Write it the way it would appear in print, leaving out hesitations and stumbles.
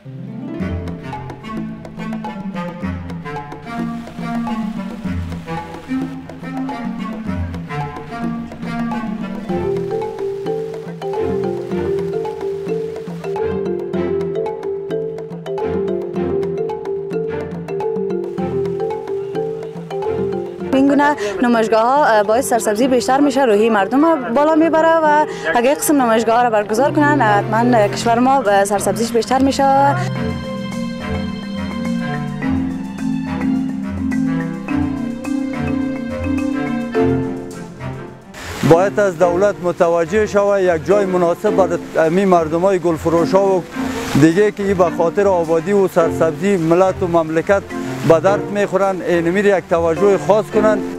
این گونه نمایشگاه ها باعث سرسبزی بیشتر میشه، روحی مردم بالا میبره و اگه قسم نمایشگاه ها را برگزار کنن حتما کشور ما سرسبزیش بیشتر میشه. باید از دولت متوجه شود یک جای مناسب برای مردمای گلفروش ها و دیگه که به خاطر آبادی و سرسبزی ملت و مملکت به درد میخورن، اینمیر یک توجه خاص کنن.